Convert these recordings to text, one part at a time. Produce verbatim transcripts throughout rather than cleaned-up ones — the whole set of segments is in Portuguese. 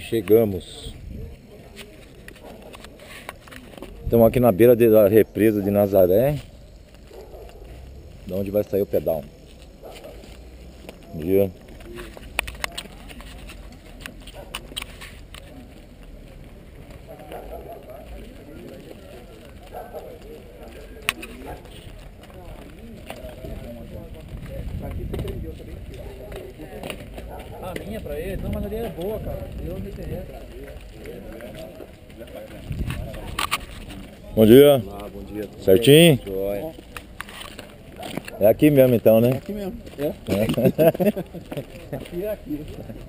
Chegamos. Estamos aqui na beira da represa de Nazaré, de onde vai sair o pedal. Bom dia. A minha pra ele? Não, mas ali é boa, cara. Eu não sei. Bom dia. Ah, bom dia. Certinho? Joia. É aqui mesmo então, né? É aqui mesmo. É? É. Aqui é aqui.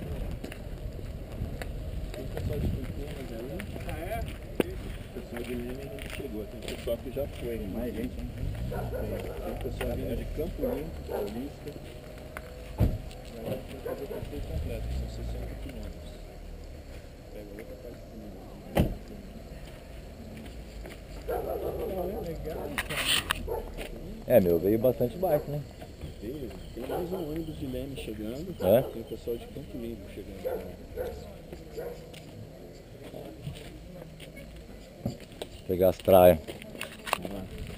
Tem pessoal de Campinas aí. Ah, é? O pessoal de Lima ainda não chegou. Tem pessoal que já foi. Mais gente, né? Tem pessoal vindo de Campo Limpo, Paulista. Agora a gente vai fazer o passeio completo, são sessenta quilômetros. Pega outra parte do mundo. É, meu, veio bastante bike, né? Veio, tem mais um ônibus de Leme chegando. É? Tem o pessoal de Campo Limpo chegando também. Pegar as traias. Vamos lá.